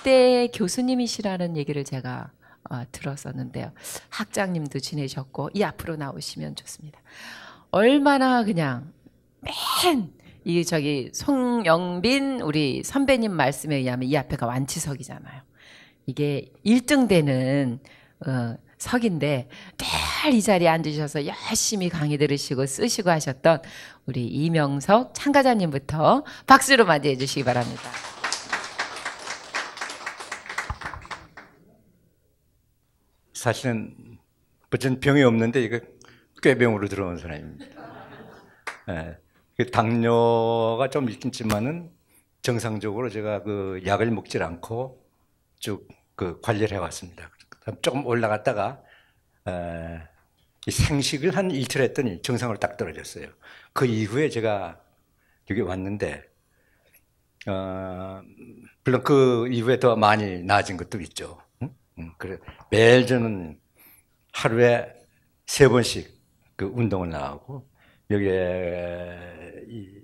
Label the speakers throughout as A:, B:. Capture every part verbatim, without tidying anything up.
A: 국대 교수님이시라는 얘기를 제가 어, 들었었는데요. 학장님도 지내셨고 이 앞으로 나오시면 좋습니다. 얼마나 그냥 맨 이 저기 송영빈 우리 선배님 말씀에 의하면 이 앞에가 완치석이잖아요. 이게 일 등 되는 어, 석인데 늘 이 자리에 앉으셔서 열심히 강의 들으시고 쓰시고 하셨던 우리 이명석 참가자님부터 박수로 맞이해 주시기 바랍니다.
B: 사실은 전 병이 없는데 이거 꾀병으로 들어온 사람입니다. 네. 당뇨가 좀 있겠지만은 정상적으로 제가 그 약을 먹질 않고 쭉 그 관리를 해왔습니다. 조금 올라갔다가 에, 이 생식을 한 이틀 했더니 정상으로 딱 떨어졌어요. 그 이후에 제가 여기 왔는데 어, 물론 그 이후에 더 많이 나아진 것도 있죠. 응? 응, 그래 매일 저는 하루에 세 번씩 그 운동을 나가고 여기에 이,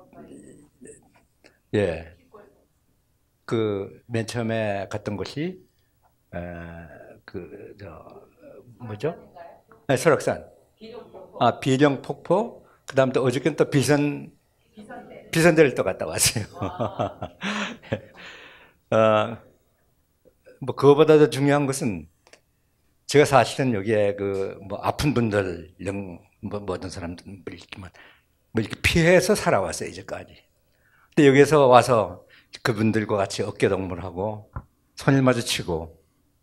B: 예, 그 맨 처음에 갔던 곳이 에, 그 저 뭐죠? 네, 설악산. 아 비령 폭포. 그다음 또 어저께는 또 비선 비선대를 또 갔다 왔어요. 어, 뭐 그거보다도 중요한 것은 제가 사실은 여기에 그 뭐 아픈 분들 영 뭐 모든 사람들 있지만 뭐 이렇게 피해서 살아왔어요 이제까지. 근데 여기서 와서 그분들과 같이 어깨동무하고 손을 마주치고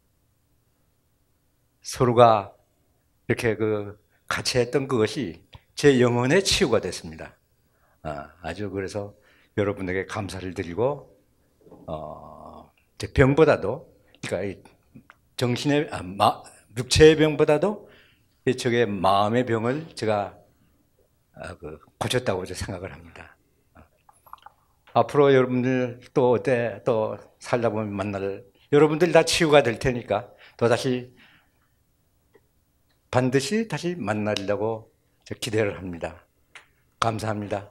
B: 서로가 이렇게 그 같이 했던 그것이 제 영혼의 치유가 됐습니다. 아, 아주 그래서 여러분에게 감사를 드리고 어, 제 병보다도 그러니까 정신의 아, 마, 육체의 병보다도 저게 마음의 병을 제가 아, 그 고쳤다고 생각을 합니다. 앞으로 여러분들 또 어때 또 살다 보면 만날 여러분들 다 치유가 될 테니까 또 다시 반드시 다시 만나려고 기대를 합니다. 감사합니다.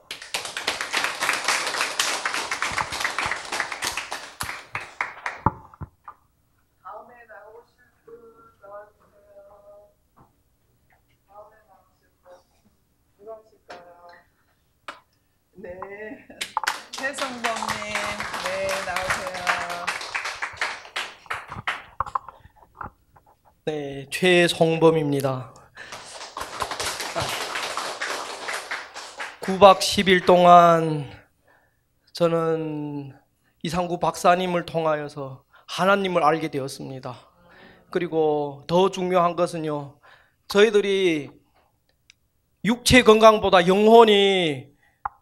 C: 다음에 나오실 분 나와주세요. 다음에 나오실 분 누가 하실까요? 네, 최성범님, 네 나오세요.
D: 네, 최성범입니다. 구 박 십 일 동안 저는 이상구 박사님을 통하여서 하나님을 알게 되었습니다. 그리고 더 중요한 것은요, 저희들이 육체 건강보다 영혼이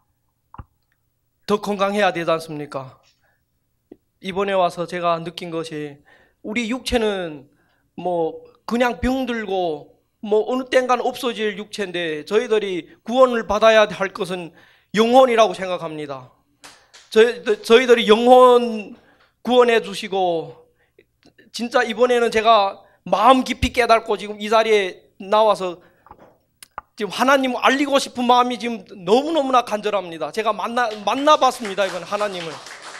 D: 더 건강해야 되지 않습니까? 이번에 와서 제가 느낀 것이 우리 육체는 뭐 그냥 병들고 뭐 어느 땐간 없어질 육체인데 저희들이 구원을 받아야 할 것은 영혼이라고 생각합니다. 저희, 저희들이 영혼 구원해 주시고 진짜 이번에는 제가 마음 깊이 깨닫고 지금 이 자리에 나와서 지금 하나님을 알리고 싶은 마음이 지금 너무너무나 간절합니다. 제가 만나, 만나봤습니다. 이번 하나님을.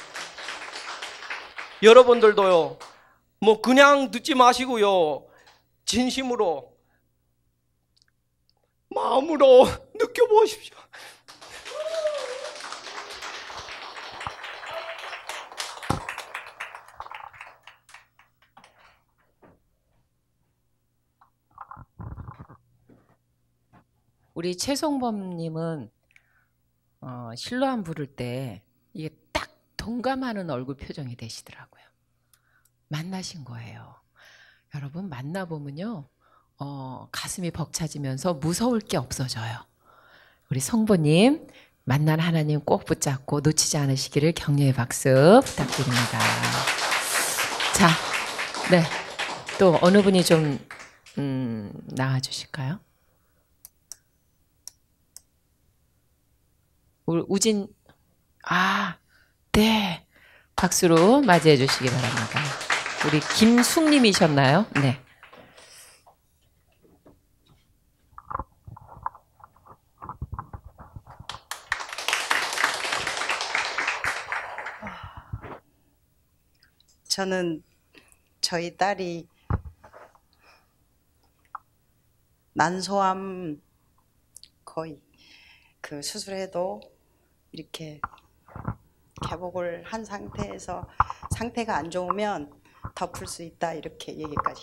D: 여러분들도요, 뭐 그냥 듣지 마시고요, 진심으로 마음으로 느껴보십시오.
A: 우리 최송범님은 어, 실로암 부를 때 이게 딱 동감하는 얼굴 표정이 되시더라고요. 만나신 거예요. 여러분 만나보면요, 어, 가슴이 벅차지면서 무서울 게 없어져요. 우리 성보님 만난 하나님 꼭 붙잡고 놓치지 않으시기를 격려의 박수 부탁드립니다. 자, 네, 또 어느 분이 좀 음, 나와주실까요? 우리 우진, 아, 네, 박수로 맞이해 주시기 바랍니다. 우리 김숙님이셨나요? 네.
E: 자, 저는 저희 딸이 난소암 거의 그 수술해도 이렇게 개복을 한 상태에서 상태가 안 좋으면 덮을 수 있다 이렇게 얘기까지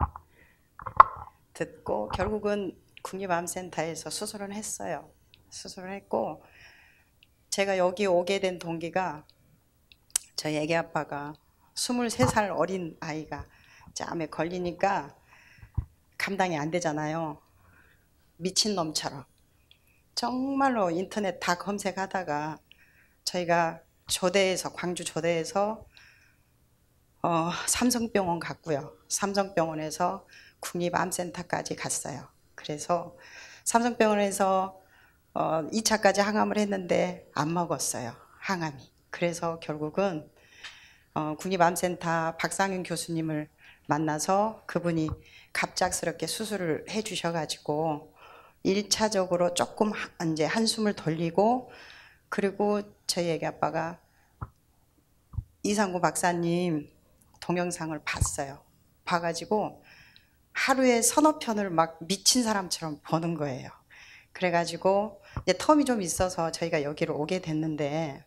E: 듣고 결국은 국립암센터에서 수술을 했어요. 수술을 했고 제가 여기 오게 된 동기가 저희 애기 아빠가 스물세 살 어린 아이가 암에 걸리니까 감당이 안 되잖아요. 미친놈처럼 정말로 인터넷 다 검색하다가 저희가 조대에서 광주 조대에서 어, 삼성병원 갔고요. 삼성병원에서 국립암센터까지 갔어요. 그래서 삼성병원에서 어, 이 차까지 항암을 했는데 안 먹었어요. 항암이. 그래서 결국은 어, 국립암센터 박상윤 교수님을 만나서 그분이 갑작스럽게 수술을 해 주셔가지고 일 차적으로 조금 이제 한숨을 돌리고 그리고 저희 애기 아빠가 이상구 박사님 동영상을 봤어요. 봐가지고 하루에 서너 편을 막 미친 사람처럼 보는 거예요. 그래가지고 이제 텀이 좀 있어서 저희가 여기로 오게 됐는데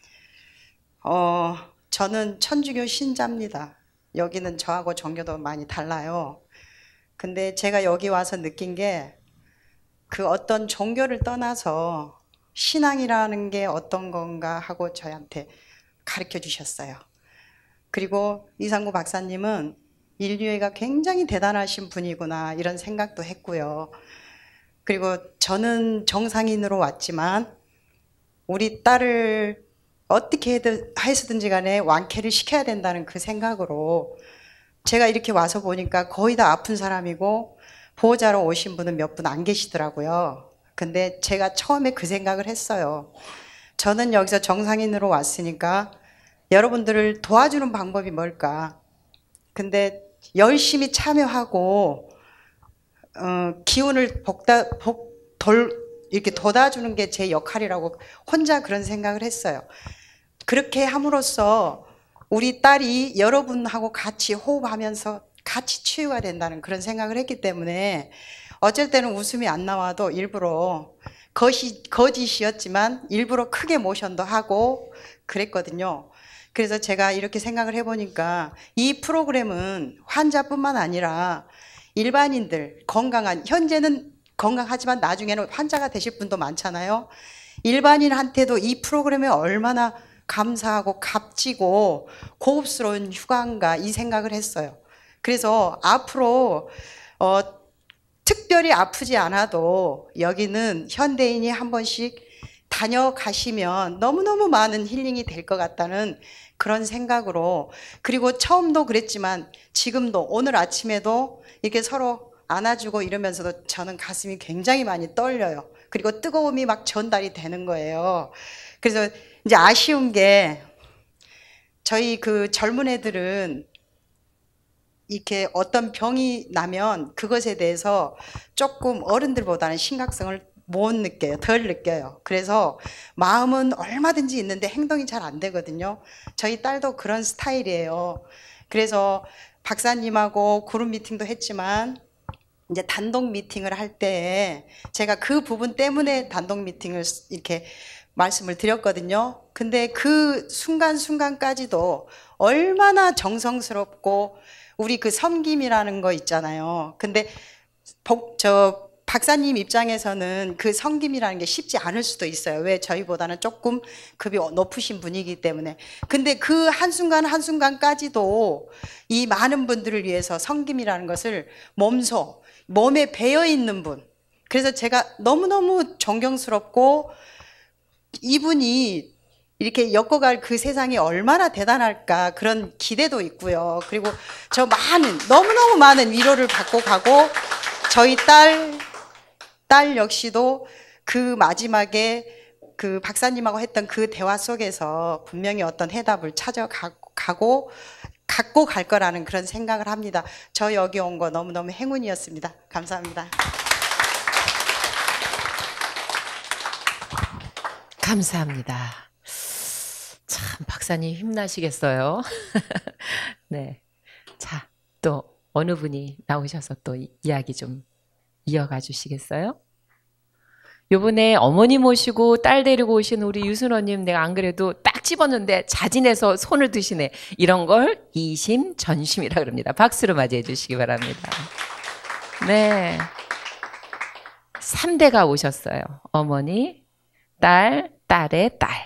E: 어 저는 천주교 신자입니다. 여기는 저하고 종교도 많이 달라요. 근데 제가 여기 와서 느낀 게 그 어떤 종교를 떠나서 신앙이라는 게 어떤 건가 하고 저한테 가르쳐 주셨어요. 그리고 이상구 박사님은 인류애가 굉장히 대단하신 분이구나 이런 생각도 했고요. 그리고 저는 정상인으로 왔지만 우리 딸을 어떻게 해서든지 간에 완쾌를 시켜야 된다는 그 생각으로 제가 이렇게 와서 보니까 거의 다 아픈 사람이고 보호자로 오신 분은 몇 분 안 계시더라고요. 근데 제가 처음에 그 생각을 했어요. 저는 여기서 정상인으로 왔으니까 여러분들을 도와주는 방법이 뭘까? 근데 열심히 참여하고 어, 기운을 복다, 복, 돌, 이렇게 돋아주는 게 제 역할이라고 혼자 그런 생각을 했어요. 그렇게 함으로써 우리 딸이 여러분하고 같이 호흡하면서 같이 치유가 된다는 그런 생각을 했기 때문에 어쩔 때는 웃음이 안 나와도 일부러 거시, 거짓이었지만 일부러 크게 모션도 하고 그랬거든요. 그래서 제가 이렇게 생각을 해보니까 이 프로그램은 환자뿐만 아니라 일반인들 건강한 현재는 건강하지만 나중에는 환자가 되실 분도 많잖아요. 일반인한테도 이 프로그램에 얼마나 감사하고 값지고 고급스러운 휴가인가 이 생각을 했어요. 그래서 앞으로 어, 특별히 아프지 않아도 여기는 현대인이 한 번씩 다녀가시면 너무너무 많은 힐링이 될 것 같다는 그런 생각으로 그리고 처음도 그랬지만 지금도 오늘 아침에도 이렇게 서로 안아주고 이러면서도 저는 가슴이 굉장히 많이 떨려요. 그리고 뜨거움이 막 전달이 되는 거예요. 그래서 이제 아쉬운 게 저희 그 젊은 애들은 이렇게 어떤 병이 나면 그것에 대해서 조금 어른들보다는 심각성을 못 느껴요. 덜 느껴요. 그래서 마음은 얼마든지 있는데 행동이 잘 안 되거든요. 저희 딸도 그런 스타일이에요. 그래서 박사님하고 그룹 미팅도 했지만 이제 단독 미팅을 할 때 제가 그 부분 때문에 단독 미팅을 이렇게 말씀을 드렸거든요. 근데 그 순간순간까지도 얼마나 정성스럽고 우리 그 섬김이라는 거 있잖아요. 근데 복, 저 박사님 입장에서는 그 섬김이라는 게 쉽지 않을 수도 있어요. 왜? 저희보다는 조금 급이 높으신 분이기 때문에. 근데 그 한순간 한순간까지도 이 많은 분들을 위해서 섬김이라는 것을 몸소 몸에 배어있는 분. 그래서 제가 너무너무 존경스럽고 이분이 이렇게 엮어갈 그 세상이 얼마나 대단할까 그런 기대도 있고요. 그리고 저 많은 너무너무 많은 위로를 받고 가고 저희 딸, 딸 역시도 그 마지막에 그 박사님하고 했던 그 대화 속에서 분명히 어떤 해답을 찾아가고 갖고 갈 거라는 그런 생각을 합니다. 저 여기 온 거 너무너무 행운이었습니다. 감사합니다.
A: 감사합니다. 참 박사님 힘나시겠어요. 네. 자, 또 어느 분이 나오셔서 또 이- 이야기 좀 이어가 주시겠어요? 요번에 어머니 모시고 딸 데리고 오신 우리 유순호님, 내가 안 그래도 딱 집었는데 자진해서 손을 드시네. 이런 걸 이심전심이라 그럽니다. 박수로 맞이해 주시기 바랍니다. 네. 삼 대가 오셨어요. 어머니, 딸, 딸의 딸.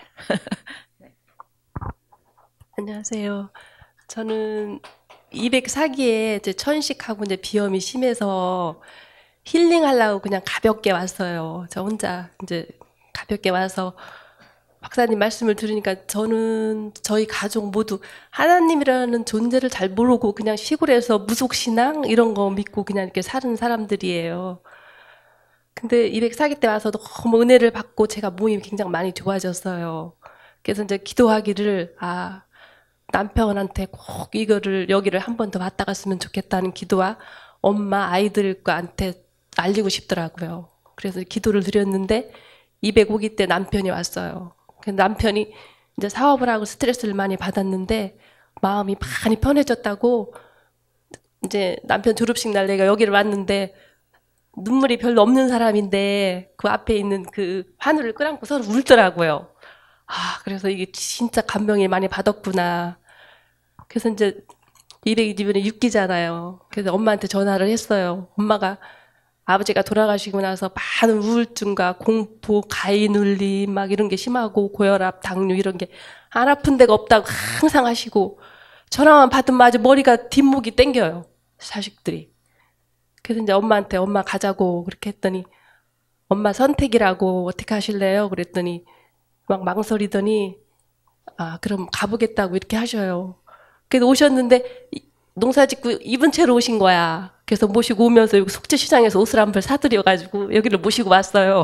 F: 안녕하세요. 저는 이백사 기에 이제 천식하고 이제 비염이 심해서 힐링하려고 그냥 가볍게 왔어요. 저 혼자 이제 가볍게 와서 박사님 말씀을 들으니까 저는 저희 가족 모두 하나님이라는 존재를 잘 모르고 그냥 시골에서 무속신앙 이런 거 믿고 그냥 이렇게 사는 사람들이에요. 근데 이백사 기 때 와서 너무 은혜를 받고 제가 몸이 굉장히 많이 좋아졌어요. 그래서 이제 기도하기를, 아, 남편한테 꼭 이거를 여기를 한 번 더 왔다 갔으면 좋겠다는 기도와 엄마 아이들과한테 알리고 싶더라고요. 그래서 기도를 드렸는데 이백오 기 때 남편이 왔어요. 남편이 이제 사업을 하고 스트레스를 많이 받았는데 마음이 많이 편해졌다고, 이제 남편 졸업식 날 내가 여기를 왔는데 눈물이 별로 없는 사람인데 그 앞에 있는 그 하늘을 끌안고 서로 울더라고요. 아, 그래서 이게 진짜 감명이 많이 받았구나. 그래서 이제 이백이십일에 육 기잖아요. 그래서 엄마한테 전화를 했어요. 엄마가 아버지가 돌아가시고 나서 많은 우울증과 공포, 가위 눌림 막 이런 게 심하고 고혈압, 당뇨 이런 게 안 아픈 데가 없다고 항상 하시고 전화만 받으면 아주 머리가 뒷목이 땡겨요. 자식들이. 그래서 이제 엄마한테 엄마 가자고 그렇게 했더니 엄마 선택이라고 어떻게 하실래요? 그랬더니 막 망설이더니 아, 그럼 가보겠다고 이렇게 하셔요. 그래서 오셨는데 농사 짓고 입은 채로 오신 거야. 그래서 모시고 오면서 여기 속초시장에서 옷을 한 벌 사드려가지고 여기를 모시고 왔어요.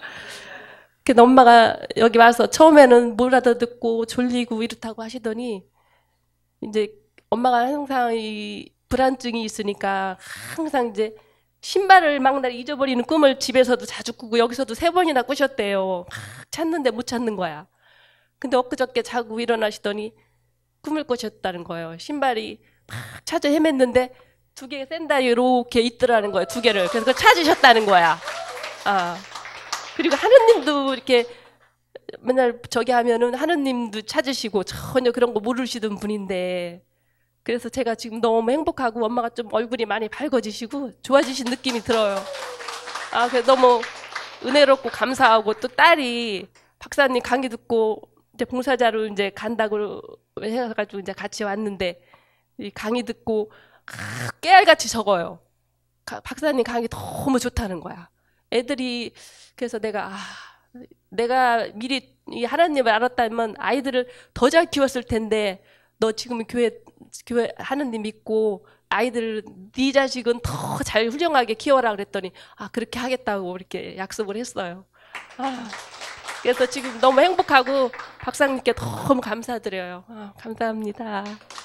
F: 그래서 엄마가 여기 와서 처음에는 뭘 알아듣고 졸리고 이렇다고 하시더니 이제 엄마가 항상 이 불안증이 있으니까 항상 이제 신발을 막날 잊어버리는 꿈을 집에서도 자주 꾸고 여기서도 세 번이나 꾸셨대요. 찾는데 못 찾는 거야. 근데 엊그저께 자고 일어나시더니 꿈을 꾸셨다는 거예요. 신발이 막 찾아 헤맸는데 두 개의 샌들이 이렇게 있더라는 거예요. 두 개를. 그래서 그걸 찾으셨다는 거야. 아. 그리고 하느님도 이렇게 맨날 저기 하면은 하느님도 찾으시고 전혀 그런 거 모르시던 분인데, 그래서 제가 지금 너무 행복하고 엄마가 좀 얼굴이 많이 밝아지시고 좋아지신 느낌이 들어요. 아, 그래서 너무 은혜롭고 감사하고, 또 딸이 박사님 강의 듣고 이제 봉사자로 이제 간다고 해가지고 이제 같이 왔는데 이 강의 듣고 깨알같이 적어요. 가, 박사님 강의 너무 좋다는 거야. 애들이. 그래서 내가 아, 내가 미리 이 하나님을 알았다면 아이들을 더 잘 키웠을 텐데, 너 지금 교회 교회 하느님 믿고 아이들 네 자식은 더 잘 훌륭하게 키워라 그랬더니 아, 그렇게 하겠다고 이렇게 약속을 했어요. 아, 그래서 지금 너무 행복하고 박사님께 너무 감사드려요. 아, 감사합니다.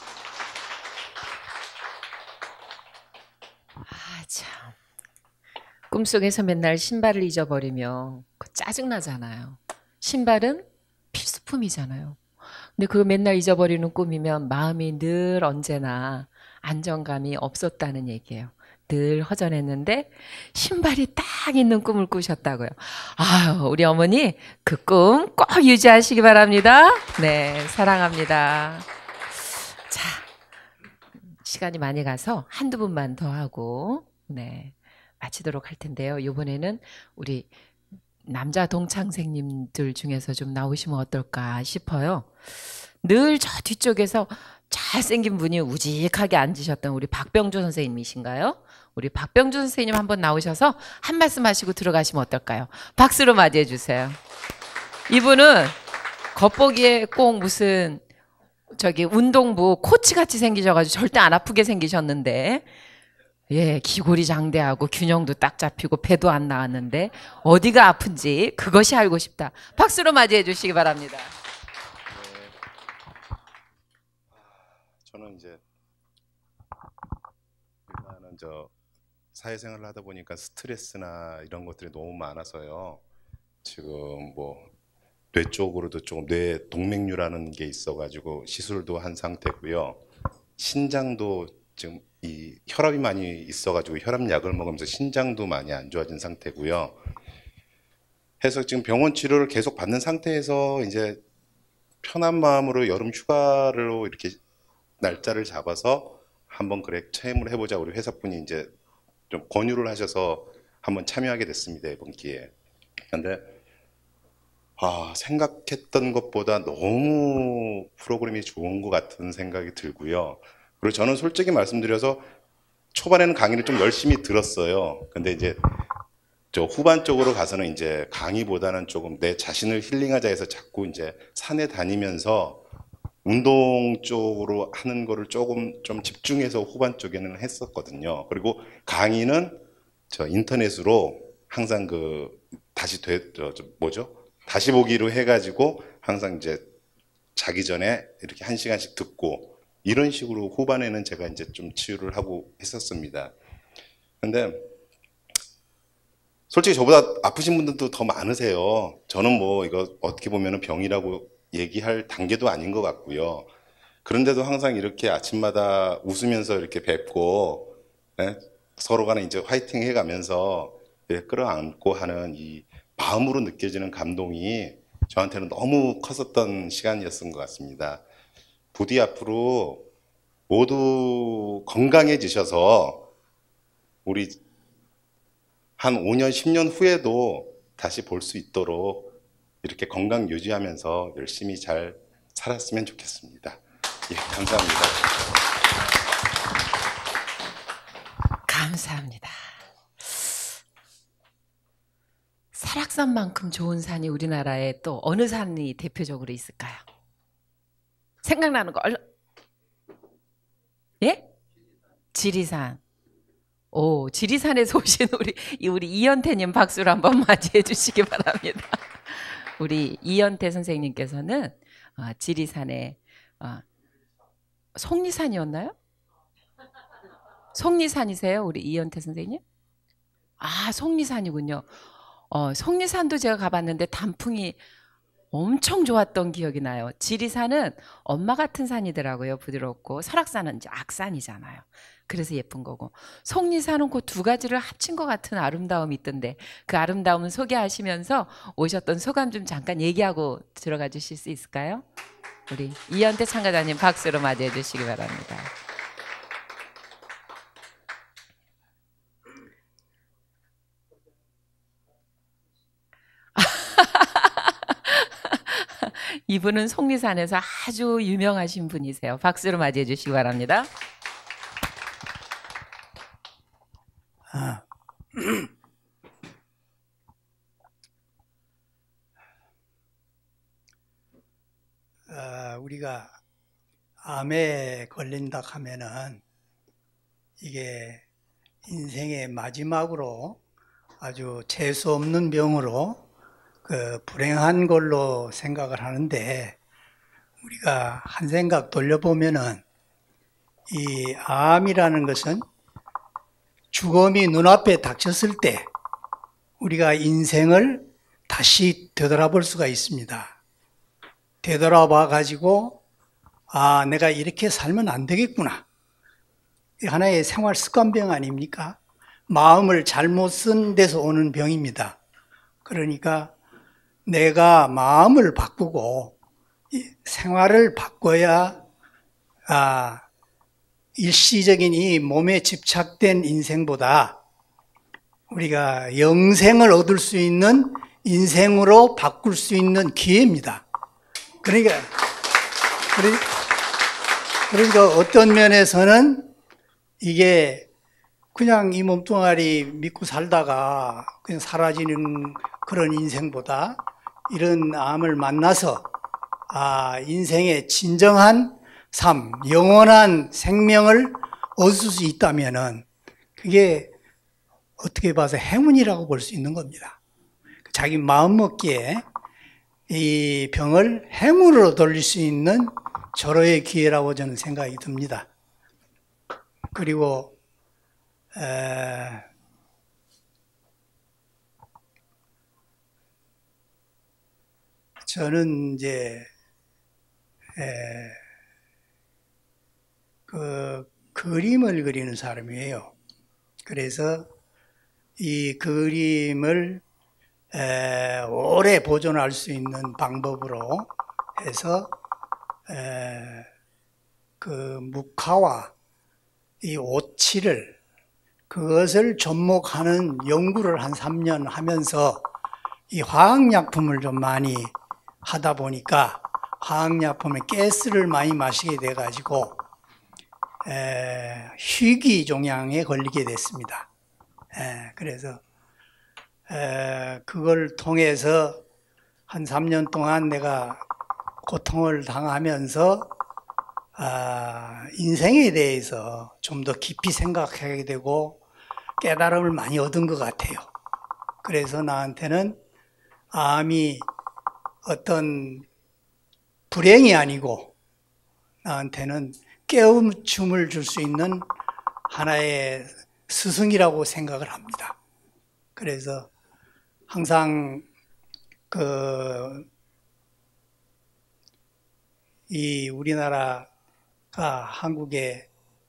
A: 아, 참. 꿈속에서 맨날 신발을 잊어버리면 그 짜증나잖아요. 신발은 필수품이잖아요. 근데 그거 맨날 잊어버리는 꿈이면 마음이 늘 언제나 안정감이 없었다는 얘기예요. 늘 허전했는데 신발이 딱 있는 꿈을 꾸셨다고요. 아유, 우리 어머니 그 꿈 꼭 유지하시기 바랍니다. 네, 사랑합니다. 자, 시간이 많이 가서 한두 분만 더 하고 네, 마치도록 할 텐데요. 이번에는 우리 남자 동창생님들 중에서 좀 나오시면 어떨까 싶어요. 늘 저 뒤쪽에서 잘생긴 분이 우직하게 앉으셨던 우리 박병주 선생님이신가요? 우리 박병주 선생님 한번 나오셔서 한 말씀 하시고 들어가시면 어떨까요? 박수로 맞이해 주세요. 이분은 겉보기에 꼭 무슨 저기 운동부 코치같이 생기셔가지고 절대 안 아프게 생기셨는데, 예, 기골이 장대하고 균형도 딱 잡히고 배도 안 나왔는데 어디가 아픈지 그것이 알고 싶다. 박수로 맞이해 주시기 바랍니다.
G: 저는 이제 일단은 저 사회생활을 하다 보니까 스트레스나 이런 것들이 너무 많아서요. 지금 뭐 뇌 쪽으로도 조금 뇌 동맥류라는 게 있어가지고 시술도 한 상태고요. 신장도 지금 이 혈압이 많이 있어가지고 혈압약을 먹으면서 신장도 많이 안 좋아진 상태고요. 해서 지금 병원 치료를 계속 받는 상태에서 이제 편한 마음으로 여름 휴가로 이렇게 날짜를 잡아서 한번 그래 체험을 해보자 우리 회사분이 이제 좀 권유를 하셔서 한번 참여하게 됐습니다, 이번 기회에. 근데 아, 생각했던 것보다 너무 프로그램이 좋은 것 같은 생각이 들고요. 그리고 저는 솔직히 말씀드려서 초반에는 강의를 좀 열심히 들었어요. 근데 이제 저 후반 쪽으로 가서는 이제 강의보다는 조금 내 자신을 힐링하자 해서 자꾸 이제 산에 다니면서 운동 쪽으로 하는 거를 조금 좀 집중해서 후반 쪽에는 했었거든요. 그리고 강의는 저 인터넷으로 항상 그 다시 되, 저, 저 뭐죠? 다시 보기로 해가지고 항상 이제 자기 전에 이렇게 한 시간씩 듣고 이런 식으로 후반에는 제가 이제 좀 치유를 하고 했었습니다. 근데 솔직히 저보다 아프신 분들도 더 많으세요. 저는 뭐 이거 어떻게 보면 병이라고 얘기할 단계도 아닌 것 같고요. 그런데도 항상 이렇게 아침마다 웃으면서 이렇게 뵙고 예? 서로 간에 이제 화이팅 해가면서 예, 끌어안고 하는 이 마음으로 느껴지는 감동이 저한테는 너무 컸었던 시간이었던 것 같습니다. 부디 앞으로 모두 건강해지셔서 우리 한 오 년, 십 년 후에도 다시 볼 수 있도록 이렇게 건강 유지하면서 열심히 잘 살았으면 좋겠습니다. 예, 감사합니다.
A: 감사합니다. 설악산만큼 좋은 산이 우리나라에 또 어느 산이 대표적으로 있을까요? 생각나는 거 얼른. 예? 지리산. 오, 지리산에서 오신 우리 우리 이연태님 박수로 한번 맞이해 주시기 바랍니다. 우리 이연태 선생님께서는 어, 지리산에 어, 속리산이었나요? 속리산이세요, 우리 이연태 선생님? 아, 속리산이군요. 어, 속리산도 제가 가봤는데 단풍이 엄청 좋았던 기억이 나요. 지리산은 엄마 같은 산이더라고요. 부드럽고. 설악산은 이제 악산이잖아요. 그래서 예쁜 거고. 속리산은 그 두 가지를 합친 것 같은 아름다움이 있던데 그 아름다움을 소개하시면서 오셨던 소감 좀 잠깐 얘기하고 들어가 주실 수 있을까요? 우리 이현태 참가자님 박수로 맞이해 주시기 바랍니다. 이분은 속리산에서 아주 유명하신 분이세요. 박수로 맞이해 주시기 바랍니다.
H: 아, 어, 우리가 암에 걸린다 하면은 이게 인생의 마지막으로 아주 재수 없는 병으로 그 불행한 걸로 생각을 하는데 우리가 한 생각 돌려보면은 이 암이라는 것은 죽음이 눈앞에 닥쳤을 때 우리가 인생을 다시 되돌아볼 수가 있습니다. 되돌아봐 가지고 아, 내가 이렇게 살면 안 되겠구나. 하나의 생활 습관병 아닙니까? 마음을 잘못 쓴 데서 오는 병입니다. 그러니까 내가 마음을 바꾸고 생활을 바꿔야 아, 일시적인 이 몸에 집착된 인생보다 우리가 영생을 얻을 수 있는 인생으로 바꿀 수 있는 기회입니다. 그러니까, 그러니까 어떤 면에서는 이게 그냥 이 몸뚱아리 믿고 살다가 그냥 사라지는 그런 인생보다 이런 암을 만나서 아, 인생의 진정한 삶, 영원한 생명을 얻을 수 있다면은 그게 어떻게 봐서 행운이라고 볼 수 있는 겁니다. 자기 마음 먹기에 이 병을 행운으로 돌릴 수 있는 절호의 기회라고 저는 생각이 듭니다. 그리고 에, 저는 이제 에, 그 그림을 그리는 사람이에요. 그래서 이 그림을 에, 오래 보존할 수 있는 방법으로 해서 에, 그 묵화와 이 오칠을 그것을 접목하는 연구를 한 삼 년 하면서 이 화학약품을 좀 많이 하다 보니까 화학약품에 가스를 많이 마시게 돼가지고 에, 희귀 종양에 걸리게 됐습니다. 에, 그래서 에, 그걸 통해서 한 삼 년 동안 내가 고통을 당하면서 아, 인생에 대해서 좀 더 깊이 생각하게 되고 깨달음을 많이 얻은 것 같아요. 그래서 나한테는 암이 어떤 불행이 아니고 나한테는 깨움춤을 줄 수 있는 하나의 스승이라고 생각을 합니다. 그래서 항상 그 이 우리나라가 한국의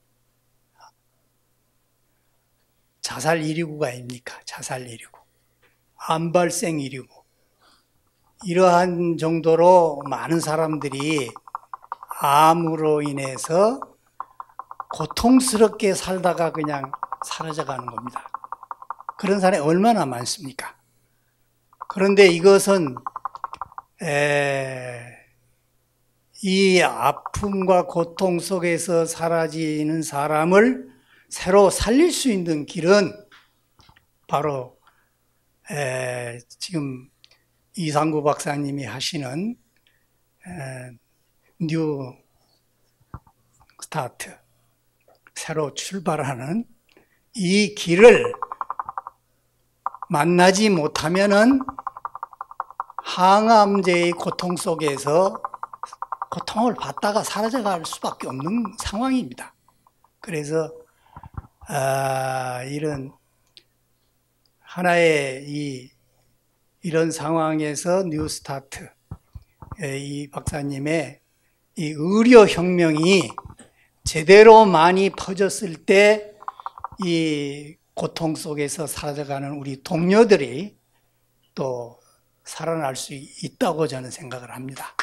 H: 자살 일 위구가 아닙니까? 자살 일 위구. 암 발생 일 위구. 이러한 정도로 많은 사람들이 암으로 인해서 고통스럽게 살다가 그냥 사라져가는 겁니다. 그런 사람이 얼마나 많습니까? 그런데 이것은 에, 이 아픔과 고통 속에서 사라지는 사람을 새로 살릴 수 있는 길은 바로 에, 지금 이상구 박사님이 하시는 에, 뉴 스타트, 새로 출발하는 이 길을 만나지 못하면은 항암제의 고통 속에서 고통을 받다가 사라져갈 수밖에 없는 상황입니다. 그래서 아, 이런 하나의 이 이런 상황에서 뉴스타트 이 박사님의 이 의료혁명이 제대로 많이 퍼졌을 때 이 고통 속에서 사라져가는 우리 동료들이 또 살아날 수 있다고 저는 생각을 합니다.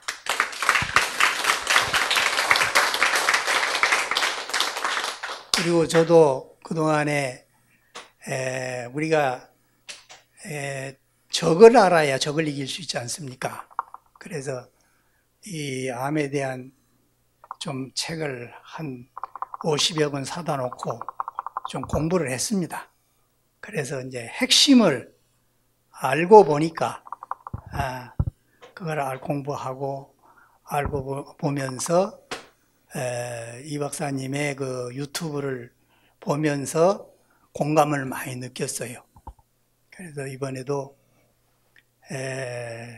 H: 그리고 저도 그동안에 에, 우리가 에, 적을 알아야 적을 이길 수 있지 않습니까? 그래서 이 암에 대한 좀 책을 한 오십여 권 사다 놓고 좀 공부를 했습니다. 그래서 이제 핵심을 알고 보니까 아, 그걸 알 공부하고 알고 보면서 에, 이 박사님의 그 유튜브를 보면서 공감을 많이 느꼈어요. 그래서 이번에도 에,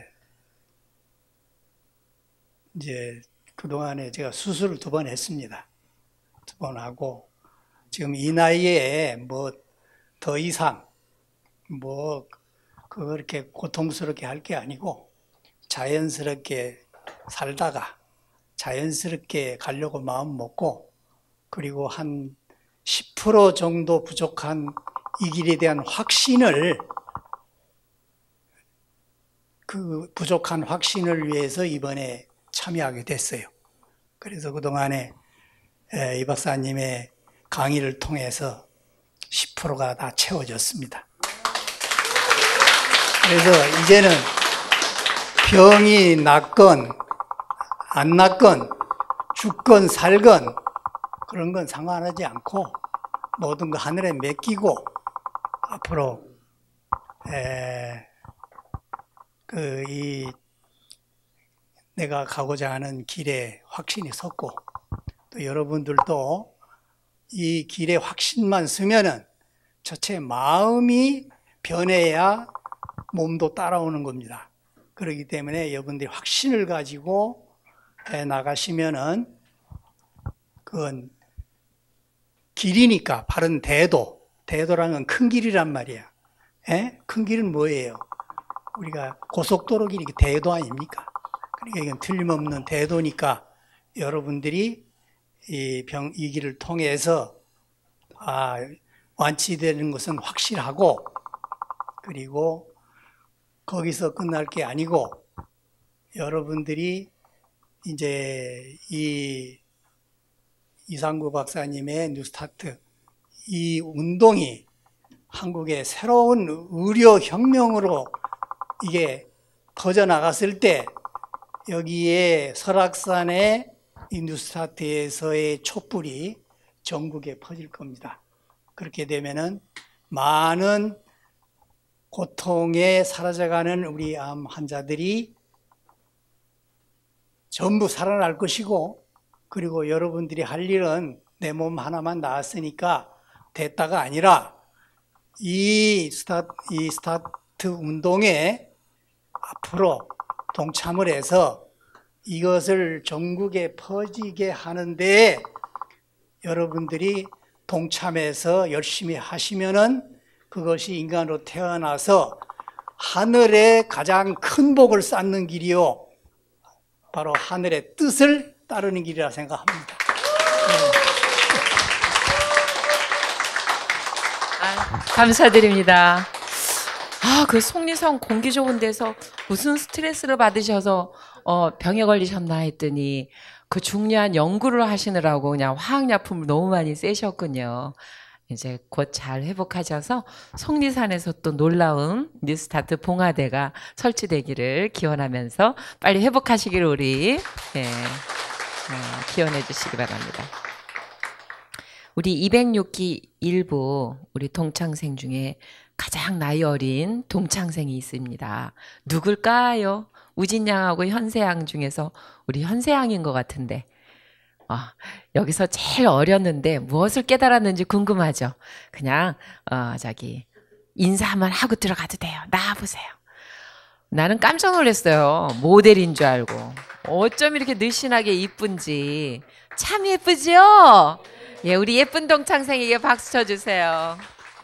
H: 이제 그동안에 제가 수술을 두 번 했습니다. 두 번 하고 지금 이 나이에 뭐 더 이상 뭐 그렇게 고통스럽게 할 게 아니고 자연스럽게 살다가 자연스럽게 가려고 마음 먹고 그리고 한 십 퍼센트 정도 부족한 이 길에 대한 확신을 그 부족한 확신을 위해서 이번에 참여하게 됐어요. 그래서 그동안에 이 박사님의 강의를 통해서 십 퍼센트가 다 채워졌습니다. 그래서 이제는 병이 낫건 안 낫건 죽건 살건 그런 건 상관하지 않고 모든 거 하늘에 맡기고 앞으로 에, 그 이 내가 가고자 하는 길에 확신이 섰고 또 여러분들도 이 길에 확신만 쓰면은 전체 마음이 변해야 몸도 따라오는 겁니다. 그렇기 때문에 여러분들이 확신을 가지고 해 나가시면은 그건 길이니까 바른 대도, 대도라는 건 큰 길이란 말이야. 에? 큰 길은 뭐예요? 우리가 고속도로 길이 대도 아닙니까? 그러니까 이건 틀림없는 대도니까 여러분들이 이 병, 위기를 통해서 아, 완치되는 것은 확실하고, 그리고 거기서 끝날 게 아니고 여러분들이 이제 이 이상구 박사님의 뉴스타트 이 운동이 한국의 새로운 의료 혁명으로 이게 퍼져나갔을 때 여기에 설악산의 이 뉴스타트에서의 촛불이 전국에 퍼질 겁니다. 그렇게 되면은 많은 고통에 사라져가는 우리 암 환자들이 전부 살아날 것이고, 그리고 여러분들이 할 일은 내 몸 하나만 나았으니까 됐다가 아니라 이 스타트, 이 스타트 운동에 앞으로 동참을 해서 이것을 전국에 퍼지게 하는데 여러분들이 동참해서 열심히 하시면은 그것이 인간으로 태어나서 하늘의 가장 큰 복을 쌓는 길이요, 바로 하늘의 뜻을 따르는 길이라 생각합니다.
A: 아, 감사드립니다. 아, 그 속리성 공기 좋은 데서 무슨 스트레스를 받으셔서 어, 병에 걸리셨나 했더니 그 중요한 연구를 하시느라고 그냥 화학약품을 너무 많이 쐬셨군요. 이제 곧 잘 회복하셔서 속리산에서 또 놀라운 뉴스타트 봉화대가 설치되기를 기원하면서 빨리 회복하시기를 우리 예, 어, 기원해 주시기 바랍니다. 우리 이백육 기 일부 우리 동창생 중에 가장 나이 어린 동창생이 있습니다. 누굴까요? 우진양하고 현세양 중에서 우리 현세양인 것 같은데 어, 여기서 제일 어렸는데 무엇을 깨달았는지 궁금하죠? 그냥 어, 저기 인사 한번 하고 들어가도 돼요. 나와보세요. 나는 깜짝 놀랐어요. 모델인 줄 알고. 어쩜 이렇게 늘씬하게 이쁜지. 참 예쁘죠? 예, 우리 예쁜 동창생에게 박수 쳐주세요.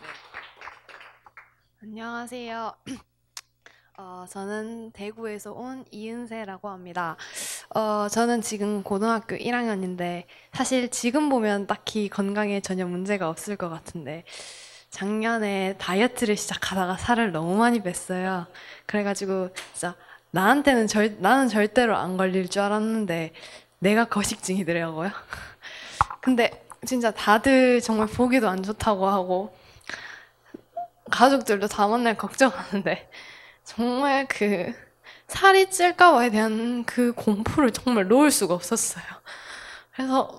I: 안녕하세요. 어, 저는 대구에서 온 이은세라고 합니다. 어, 저는 지금 고등학교 일 학년인데 사실 지금 보면 딱히 건강에 전혀 문제가 없을 것 같은데 작년에 다이어트를 시작하다가 살을 너무 많이 뺐어요. 그래가지고 진짜 나한테는 절, 나는 절대로 안 걸릴 줄 알았는데 내가 거식증이더라고요. 근데 진짜 다들 정말 보기도 안 좋다고 하고 가족들도 다 맨날 걱정하는데 정말 그 살이 찔까봐에 대한 그 공포를 정말 놓을 수가 없었어요. 그래서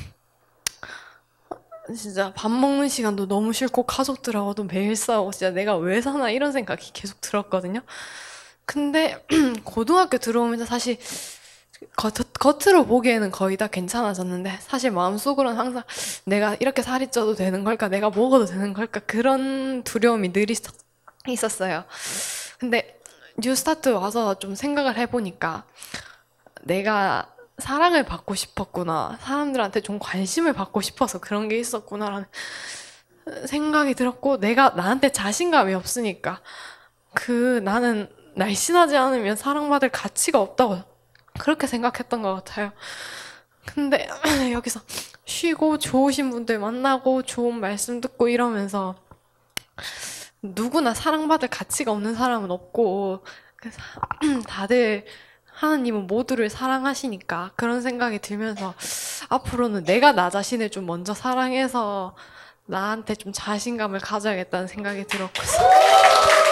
I: 진짜 밥 먹는 시간도 너무 싫고 가족들하고도 매일 싸우고 진짜 내가 왜 사나 이런 생각이 계속 들었거든요. 근데 고등학교 들어오면서 사실 겉, 겉으로 보기에는 거의 다 괜찮아졌는데 사실 마음속으로는 항상 내가 이렇게 살이 쪄도 되는 걸까, 내가 먹어도 되는 걸까, 그런 두려움이 늘 있었, 있었어요. 근데 뉴스타트 와서 좀 생각을 해보니까 내가 사랑을 받고 싶었구나, 사람들한테 좀 관심을 받고 싶어서 그런 게 있었구나라는 생각이 들었고, 내가 나한테 자신감이 없으니까 그 나는 날씬하지 않으면 사랑받을 가치가 없다고 그렇게 생각했던 것 같아요. 근데 여기서 쉬고 좋으신 분들 만나고 좋은 말씀 듣고 이러면서 누구나 사랑받을 가치가 없는 사람은 없고 그래서 다들 하나님은 모두를 사랑하시니까 그런 생각이 들면서 앞으로는 내가 나 자신을 좀 먼저 사랑해서 나한테 좀 자신감을 가져야겠다는 생각이 들었고